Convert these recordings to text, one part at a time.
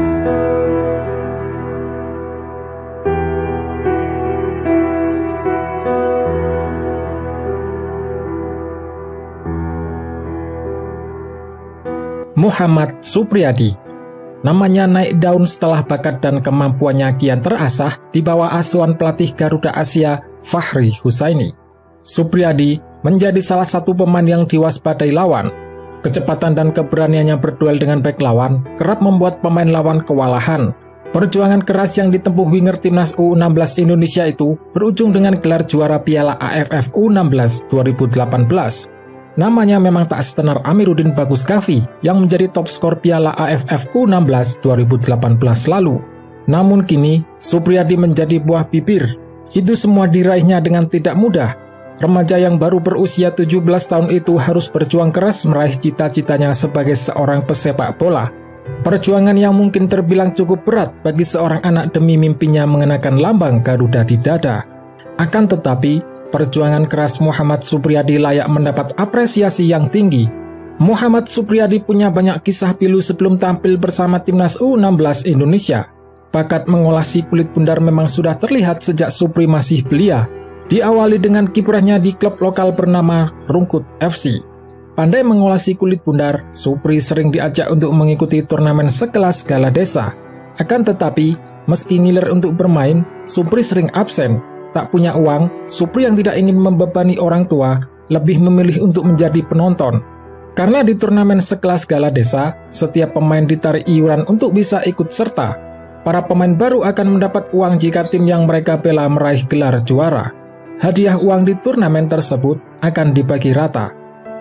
Muhammad Supriyadi. Namanya naik daun setelah bakat dan kemampuannya kian terasah di bawah asuhan pelatih Garuda Asia Fahri Husaini. Supriyadi menjadi salah satu pemain yang diwaspadai lawan. Kecepatan dan keberaniannya berduel dengan bek lawan kerap membuat pemain lawan kewalahan. Perjuangan keras yang ditempuh winger timnas U16 Indonesia itu berujung dengan gelar juara Piala AFF U16 2018. Namanya memang tak setenar Amiruddin Bagus Kafi yang menjadi top skor Piala AFF U16 2018 lalu. Namun kini, Supriyadi menjadi buah bibir. Itu semua diraihnya dengan tidak mudah. Remaja yang baru berusia 17 tahun itu harus berjuang keras meraih cita-citanya sebagai seorang pesepak bola. Perjuangan yang mungkin terbilang cukup berat bagi seorang anak demi mimpinya mengenakan lambang Garuda di dada. Akan tetapi, perjuangan keras Muhammad Supriyadi layak mendapat apresiasi yang tinggi. Muhammad Supriyadi punya banyak kisah pilu sebelum tampil bersama timnas U16 Indonesia. Bakat mengolah si kulit bundar memang sudah terlihat sejak Supri masih belia. Diawali dengan kiprahnya di klub lokal bernama Rungkut FC. Pandai mengolah si kulit bundar, Supri sering diajak untuk mengikuti turnamen sekelas Gala Desa. Akan tetapi, meski ngiler untuk bermain, Supri sering absen. Tak punya uang, Supri yang tidak ingin membebani orang tua, lebih memilih untuk menjadi penonton. Karena di turnamen sekelas Gala Desa, setiap pemain ditarik iuran untuk bisa ikut serta. Para pemain baru akan mendapat uang jika tim yang mereka bela meraih gelar juara. Hadiah uang di turnamen tersebut akan dibagi rata.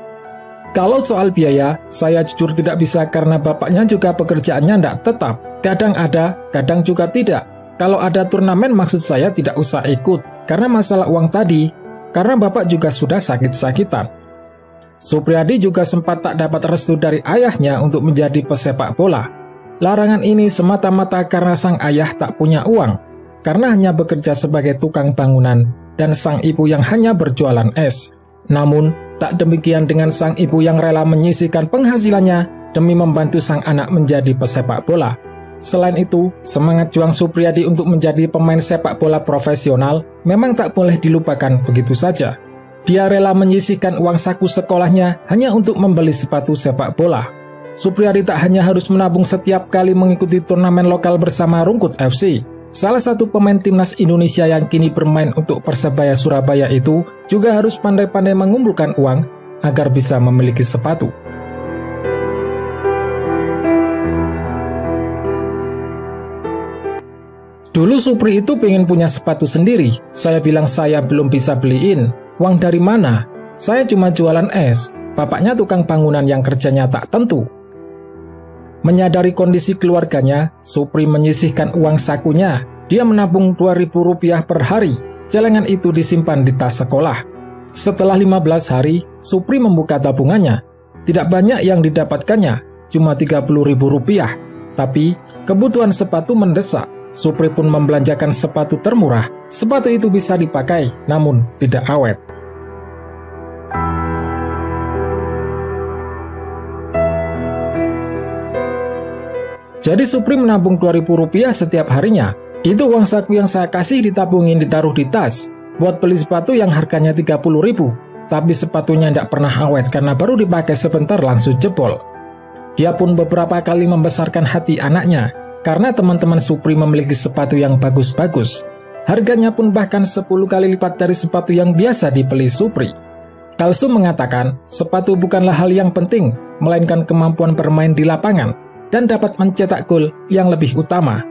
Kalau soal biaya, saya jujur tidak bisa karena bapaknya juga pekerjaannya tidak tetap. Kadang ada, kadang juga tidak. Kalau ada turnamen maksud saya tidak usah ikut, karena masalah uang tadi, karena bapak juga sudah sakit-sakitan. Supriyadi juga sempat tak dapat restu dari ayahnya untuk menjadi pesepak bola. Larangan ini semata-mata karena sang ayah tak punya uang, karena hanya bekerja sebagai tukang bangunan, dan sang ibu yang hanya berjualan es. Namun, tak demikian dengan sang ibu yang rela menyisihkan penghasilannya demi membantu sang anak menjadi pesepak bola. Selain itu, semangat juang Supriyadi untuk menjadi pemain sepak bola profesional memang tak boleh dilupakan begitu saja. Dia rela menyisihkan uang saku sekolahnya hanya untuk membeli sepatu sepak bola. Supriyadi tak hanya harus menabung setiap kali mengikuti turnamen lokal bersama Rungkut FC. Salah satu pemain timnas Indonesia yang kini bermain untuk Persebaya Surabaya itu juga harus pandai-pandai mengumpulkan uang agar bisa memiliki sepatu. Dulu Supri itu pengen punya sepatu sendiri. Saya bilang saya belum bisa beliin. Uang dari mana? Saya cuma jualan es. Bapaknya tukang bangunan yang kerjanya tak tentu. Menyadari kondisi keluarganya, Supri menyisihkan uang sakunya. Dia menabung Rp2.000 per hari. Celengan itu disimpan di tas sekolah. Setelah 15 hari, Supri membuka tabungannya. Tidak banyak yang didapatkannya, cuma Rp30.000. Tapi, kebutuhan sepatu mendesak. Supri pun membelanjakan sepatu termurah. Sepatu itu bisa dipakai, namun tidak awet. Jadi Supri menabung Rp2.000 setiap harinya. Itu uang saku yang saya kasih ditabungin ditaruh di tas. Buat beli sepatu yang harganya Rp30.000. Tapi sepatunya tidak pernah awet karena baru dipakai sebentar langsung jebol. Dia pun beberapa kali membesarkan hati anaknya. Karena teman-teman Supri memiliki sepatu yang bagus-bagus. Harganya pun bahkan 10 kali lipat dari sepatu yang biasa dibeli Supri. Kalsum mengatakan, sepatu bukanlah hal yang penting, melainkan kemampuan bermain di lapangan, dan dapat mencetak gol yang lebih utama.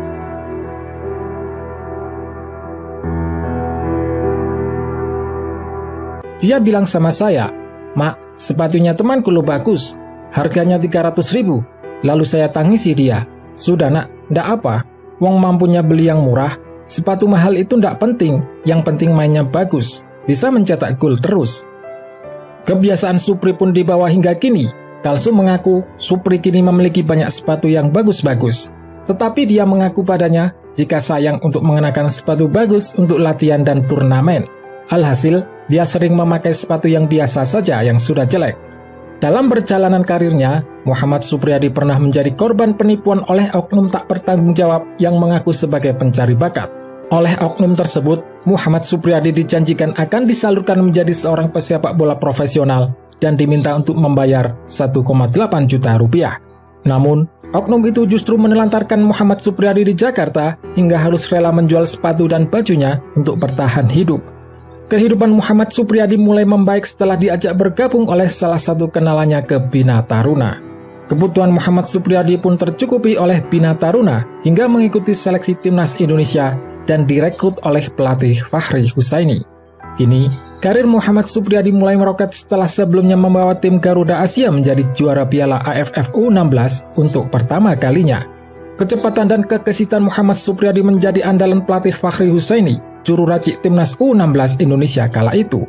Dia bilang sama saya, "Mak, sepatunya temanku lo bagus, harganya Rp300.000. Lalu saya tangisi dia, "Sudah nak, ndak apa. Wong mampunya beli yang murah. Sepatu mahal itu ndak penting. Yang penting mainnya bagus. Bisa mencetak gol terus." Kebiasaan Supri pun dibawa hingga kini. Kalsum mengaku Supri kini memiliki banyak sepatu yang bagus-bagus. Tetapi dia mengaku padanya jika sayang untuk mengenakan sepatu bagus untuk latihan dan turnamen. Alhasil, dia sering memakai sepatu yang biasa saja yang sudah jelek. Dalam perjalanan karirnya, Muhammad Suprijadi pernah menjadi korban penipuan oleh oknum tak bertanggung jawab yang mengaku sebagai pencari bakat. Oleh oknum tersebut, Muhammad Suprijadi dijanjikan akan disalurkan menjadi seorang pesepak bola profesional dan diminta untuk membayar 1,8 juta rupiah. Namun, oknum itu justru menelantarkan Muhammad Suprijadi di Jakarta hingga harus rela menjual sepatu dan bajunya untuk bertahan hidup. Kehidupan Muhammad Suprijadi mulai membaik setelah diajak bergabung oleh salah satu kenalannya ke Bina Taruna. Kebutuhan Muhammad Suprijadi pun tercukupi oleh Bina Taruna hingga mengikuti seleksi timnas Indonesia dan direkrut oleh pelatih Fahri Husaini. Kini, karir Muhammad Suprijadi mulai meroket setelah sebelumnya membawa tim Garuda Asia menjadi juara Piala AFF U16 untuk pertama kalinya. Kecepatan dan kegesitan Muhammad Suprijadi menjadi andalan pelatih Fahri Husaini, juru racik timnas U16 Indonesia kala itu.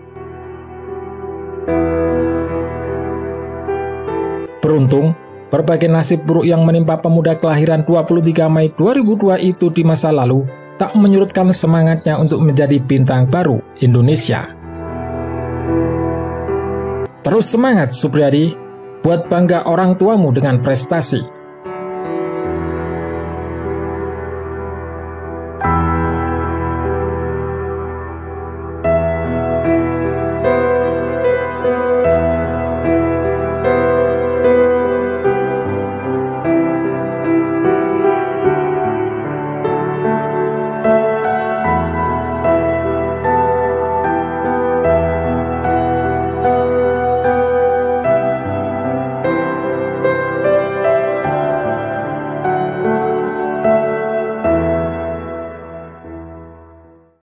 Beruntung, berbagai nasib buruk yang menimpa pemuda kelahiran 23 Mei 2002 itu di masa lalu tak menyurutkan semangatnya untuk menjadi bintang baru Indonesia. Terus semangat Suprijadi, buat bangga orang tuamu dengan prestasi.